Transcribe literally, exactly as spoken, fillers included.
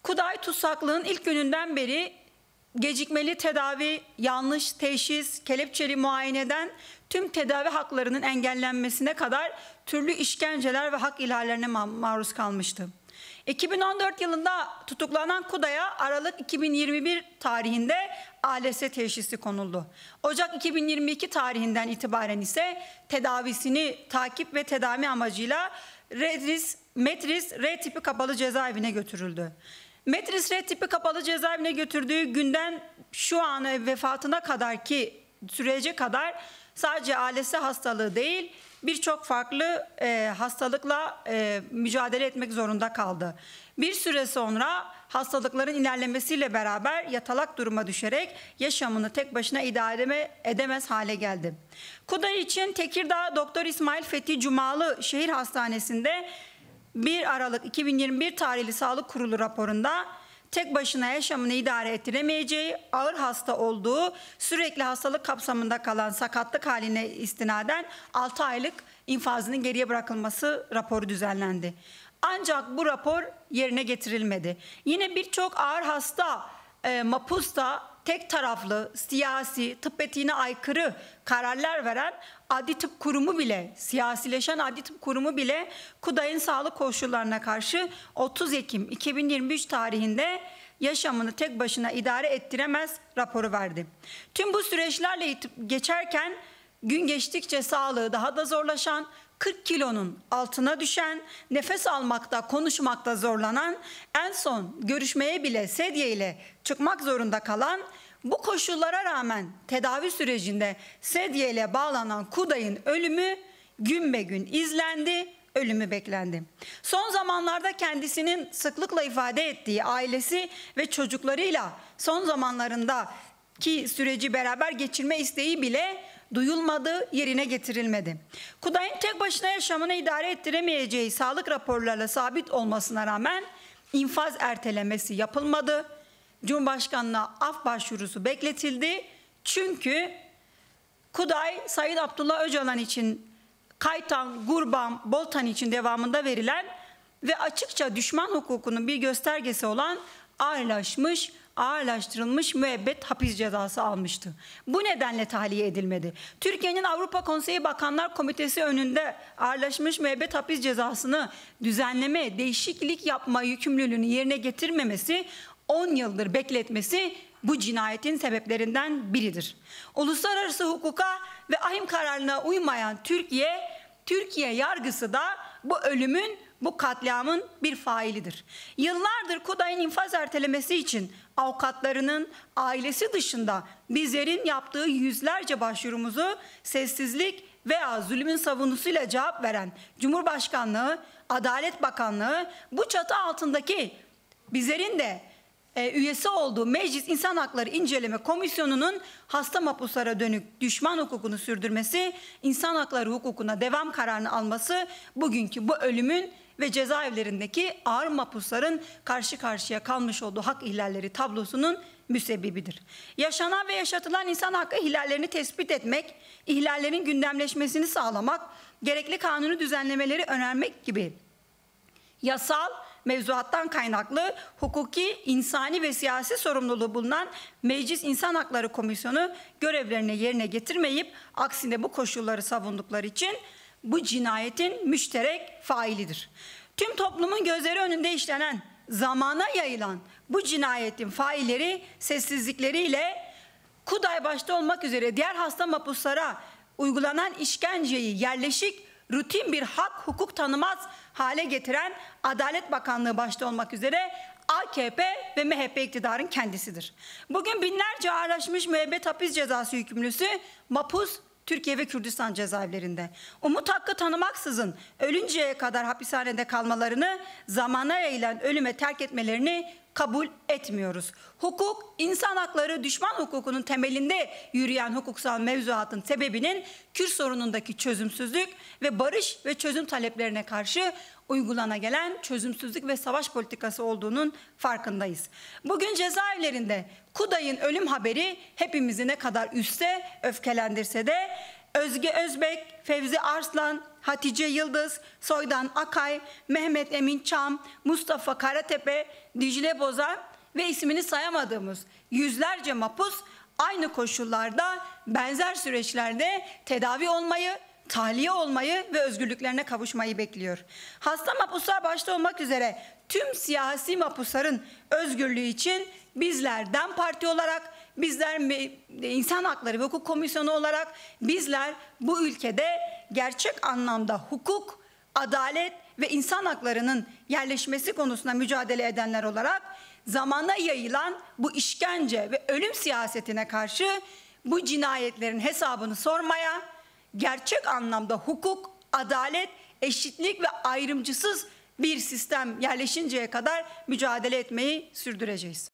Kuday tutsaklığın ilk gününden beri gecikmeli tedavi, yanlış teşhis, kelepçeli muayeneden tüm tedavi haklarının engellenmesine kadar türlü işkenceler ve hak ihlallerine ma maruz kalmıştı. iki bin on dört yılında tutuklanan Kuday'a Aralık iki bin yirmi bir tarihinde A L S teşhisi konuldu. Ocak iki bin yirmi iki tarihinden itibaren ise tedavisini takip ve tedavi amacıyla Metris, Metris R tipi kapalı cezaevine götürüldü. Metris R tipi kapalı cezaevine götürdüğü günden şu ana vefatına kadar ki sürece kadar sadece A L S hastalığı değil, birçok farklı e, hastalıkla e, mücadele etmek zorunda kaldı. Bir süre sonra hastalıkların ilerlemesiyle beraber yatalak duruma düşerek yaşamını tek başına idare edemez hale geldi. Kuday için Tekirdağ Doktor İsmail Fethi Cumalı Şehir Hastanesi'nde bir Aralık iki bin yirmi bir tarihli Sağlık Kurulu raporunda tek başına yaşamını idare ettiremeyeceği, ağır hasta olduğu, sürekli hastalık kapsamında kalan sakatlık haline istinaden altı aylık infazının geriye bırakılması raporu düzenlendi. Ancak bu rapor yerine getirilmedi. Yine birçok ağır hasta e, mapusta tek taraflı, siyasi, tıp etiğine aykırı kararlar veren Adli Tıp Kurumu bile, siyasileşen Adli Tıp Kurumu bile Kuday'ın sağlık koşullarına karşı otuz Ekim iki bin yirmi üç tarihinde yaşamını tek başına idare ettiremez raporu verdi. Tüm bu süreçlerle geçerken gün geçtikçe sağlığı daha da zorlaşan, kırk kilonun altına düşen, nefes almakta, konuşmakta zorlanan, en son görüşmeye bile sedye ile çıkmak zorunda kalan, bu koşullara rağmen tedavi sürecinde sedye ile bağlanan Kuday'ın ölümü gün be gün izlendi, ölümü beklendi. Son zamanlarda kendisinin sıklıkla ifade ettiği ailesi ve çocuklarıyla son zamanlarındaki süreci beraber geçirme isteği bile duyulmadı, yerine getirilmedi. Kuday'ın tek başına yaşamını idare ettiremeyeceği sağlık raporlarıyla sabit olmasına rağmen infaz ertelemesi yapılmadı. Cumhurbaşkanlığına af başvurusu bekletildi. Çünkü Kuday, Sayın Abdullah Öcalan için Kaytan, Gurban, Boltan için devamında verilen ve açıkça düşman hukukunun bir göstergesi olan ağırlaşmış, ağırlaştırılmış müebbet hapis cezası almıştı. Bu nedenle tahliye edilmedi. Türkiye'nin Avrupa Konseyi Bakanlar Komitesi önünde ağırlaşmış müebbet hapis cezasını düzenleme, değişiklik yapma yükümlülüğünü yerine getirmemesi, on yıldır bekletmesi bu cinayetin sebeplerinden biridir. Uluslararası hukuka ve ahim kararına uymayan Türkiye, Türkiye yargısı da bu ölümün, bu katliamın bir failidir. Yıllardır Kuday'ın infaz ertelemesi için avukatlarının, ailesi dışında bizlerin yaptığı yüzlerce başvurumuzu sessizlik veya zulmün savunusuyla cevap veren Cumhurbaşkanlığı, Adalet Bakanlığı, bu çatı altındaki bizlerin de e, üyesi olduğu Meclis İnsan Hakları İnceleme Komisyonu'nun hasta mahpuslara dönük düşman hukukunu sürdürmesi, insan hakları hukukuna devam kararını alması bugünkü bu ölümün ve cezaevlerindeki ağır mahpusların karşı karşıya kalmış olduğu hak ihlalleri tablosunun müsebbibidir. Yaşanan ve yaşatılan insan hakkı ihlallerini tespit etmek, ihlallerin gündemleşmesini sağlamak, gerekli kanuni düzenlemeleri önermek gibi yasal mevzuattan kaynaklı hukuki, insani ve siyasi sorumluluğu bulunan Meclis İnsan Hakları Komisyonu görevlerini yerine getirmeyip aksine bu koşulları savundukları için bu cinayetin müşterek failidir. Tüm toplumun gözleri önünde işlenen, zamana yayılan bu cinayetin failleri sessizlikleriyle Kuday başta olmak üzere diğer hasta mahpuslara uygulanan işkenceyi yerleşik, rutin bir hak hukuk tanımaz hale getiren Adalet Bakanlığı başta olmak üzere A K P ve M H P iktidarın kendisidir. Bugün binlerce ağırlaşmış müebbet hapis cezası hükümlüsü mahpus Türkiye ve Kürdistan cezaevlerinde. Umut hakkı tanımaksızın ölünceye kadar hapishanede kalmalarını, zamana yayılan ölüme terk etmelerini kabul etmiyoruz. Hukuk, insan hakları, düşman hukukunun temelinde yürüyen hukuksal mevzuatın sebebinin Kürt sorunundaki çözümsüzlük ve barış ve çözüm taleplerine karşı uygulana gelen çözümsüzlük ve savaş politikası olduğunun farkındayız. Bugün cezaevlerinde Kuday'ın ölüm haberi hepimizi ne kadar üste, öfkelendirse de Özge Özbek, Fevzi Arslan, Hatice Yıldız, Soydan Akay, Mehmet Emin Çam, Mustafa Karatepe, Dicle Bozan ve ismini sayamadığımız yüzlerce mahpus aynı koşullarda benzer süreçlerde tedavi olmayı, tahliye olmayı ve özgürlüklerine kavuşmayı bekliyor. Hasta mahpuslar başta olmak üzere tüm siyasi mahpusların özgürlüğü için bizler DEM Parti olarak, bizler İnsan Hakları ve Hukuk Komisyonu olarak bizler bu ülkede gerçek anlamda hukuk, adalet ve insan haklarının yerleşmesi konusunda mücadele edenler olarak zamana yayılan bu işkence ve ölüm siyasetine karşı bu cinayetlerin hesabını sormaya, gerçek anlamda hukuk, adalet, eşitlik ve ayrımcısız bir sistem yerleşinceye kadar mücadele etmeyi sürdüreceğiz.